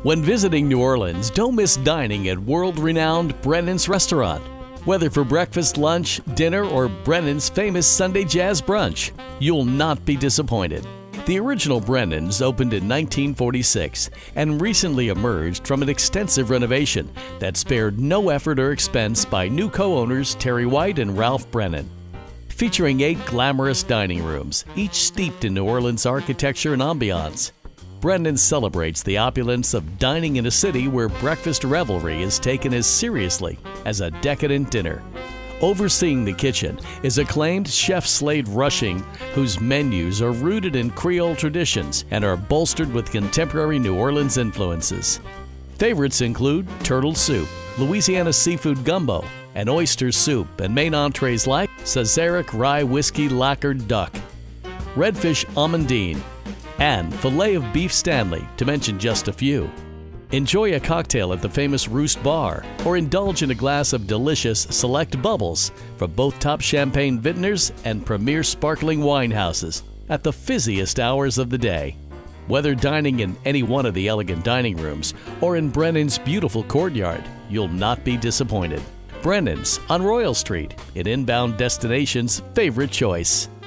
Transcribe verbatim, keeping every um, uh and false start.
When visiting New Orleans, don't miss dining at world-renowned Brennan's Restaurant. Whether for breakfast, lunch, dinner, or Brennan's famous Sunday jazz brunch, you'll not be disappointed. The original Brennan's opened in nineteen forty-six and recently emerged from an extensive renovation that spared no effort or expense by new co-owners Terry White and Ralph Brennan. Featuring eight glamorous dining rooms, each steeped in New Orleans architecture and ambiance, Brennan's celebrates the opulence of dining in a city where breakfast revelry is taken as seriously as a decadent dinner. Overseeing the kitchen is acclaimed chef Slade Rushing, whose menus are rooted in Creole traditions and are bolstered with contemporary New Orleans influences. Favorites include turtle soup, Louisiana seafood gumbo, and oyster soup, and main entrees like Sazerac rye whiskey lacquered duck, redfish amandine, and filet of beef Stanley, to mention just a few. Enjoy a cocktail at the famous Roost Bar, or indulge in a glass of delicious select bubbles from both top champagne vintners and premier sparkling wine houses at the fizziest hours of the day. Whether dining in any one of the elegant dining rooms or in Brennan's beautiful courtyard, you'll not be disappointed. Brennan's on Royal Street, an inbound destination's favorite choice.